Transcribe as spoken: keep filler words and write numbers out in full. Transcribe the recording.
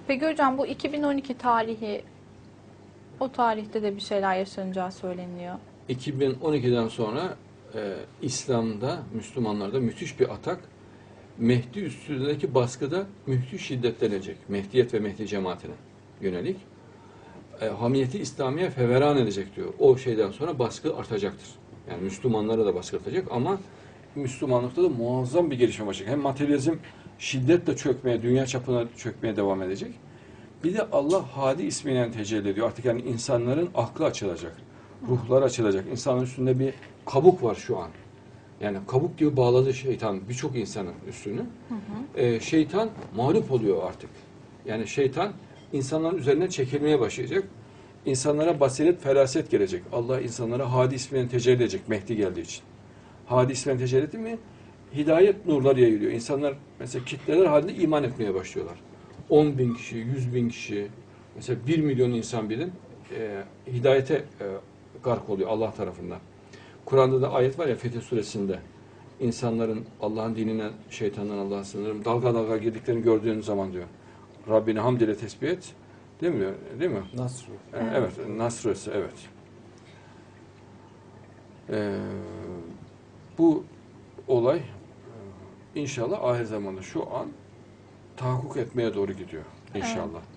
Peki hocam bu iki bin on iki tarihi, o tarihte de bir şeyler yaşanacağı söyleniyor. iki bin on ikiden sonra e, İslam'da, Müslümanlarda müthiş bir atak. Mehdi üstündeki baskıda müthiş şiddetlenecek. Mehdiyet ve Mehdi cemaatine yönelik. E, hamiyeti İslamiye feveran edecek diyor. O şeyden sonra baskı artacaktır. Yani Müslümanlara da baskı artacak ama Müslümanlıkta da muazzam bir gelişme başlayacak. Hem materyalizm şiddetle çökmeye, dünya çapına çökmeye devam edecek. Bir de Allah Hadi ismiyle tecelli ediyor. Artık yani insanların aklı açılacak. Ruhları açılacak. İnsanın üstünde bir kabuk var şu an. Yani kabuk gibi bağladı şeytan birçok insanın üstünü. Hı hı. Ee, şeytan mağlup oluyor artık. Yani şeytan insanların üzerine çekilmeye başlayacak. İnsanlara basiret, feraset gelecek. Allah insanlara Hadi ismiyle tecelli edecek Mehdi geldiği için. Hadi ismiyle tecelli etti mi hidayet nurları yayılıyor. İnsanlar mesela kitleler halinde iman etmeye başlıyorlar. on bin kişi, yüz bin kişi, mesela bir milyon insan bilin e, hidayete e, gark oluyor Allah tarafından. Kur'an'da da ayet var ya Fetih Suresi'nde. İnsanların Allah'ın dinine, şeytandan Allah'a sığınırım. Dalga dalga girdiklerini gördüğün zaman diyor. Rabbini hamd ile tesbih et. Değil mi? Değil mi? Nasr. Evet, evet Nas Suresi, evet. Ee, bu olay inşallah ahir zamanda şu an tahakkuk etmeye doğru gidiyor. İnşallah. Evet.